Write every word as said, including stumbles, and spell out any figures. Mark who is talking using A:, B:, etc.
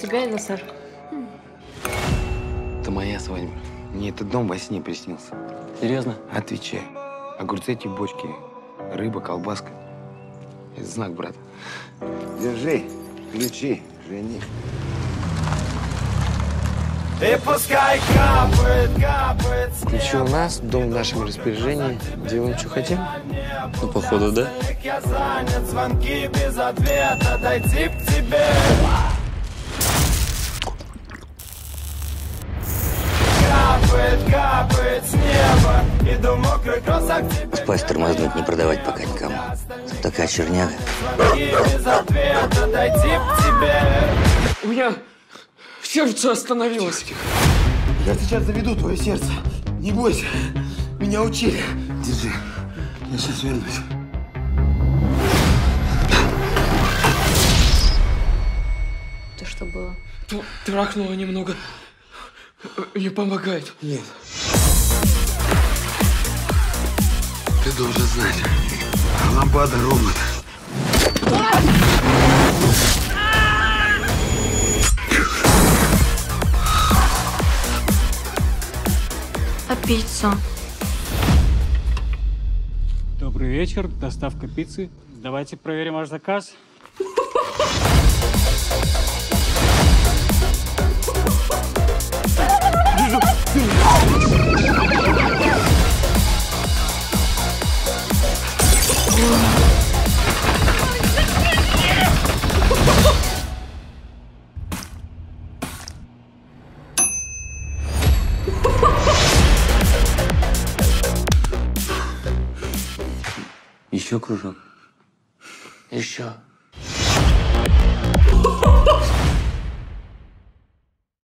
A: тебя и на Сашу.
B: Это моя свадьба. Мне этот дом во сне приснился.
C: Серьезно?
B: Отвечай. Огурцы, эти бочки, рыба, колбаска. Это знак, брат. Держи, ключи, жених.
D: И пускай капает, капает.
B: Ключи у нас, дом в нашем распоряжении. Делаем, что хотим.
C: Ну, походу, да.
D: Я занят, звонки без ответа, дойти к тебе. Капает, капает с неба, иду мокрый кроссак тебе.
E: Спать, тормознуть, не продавать пока никому. Тут такая черняга.
D: Звонки без ответа, дойти к тебе.
C: У меня сердце остановилось.
B: Я сейчас заведу твое сердце. Не бойся. Меня учили. Держи. Я сейчас вернусь.
A: Это что было?
C: Трахнуло немного. Не помогает.
B: Нет. Ты должен знать. Лампада робот.
A: А пицца?
F: Добрый вечер, доставка пиццы. Давайте проверим ваш заказ.
E: Еще кружок.
C: Еще.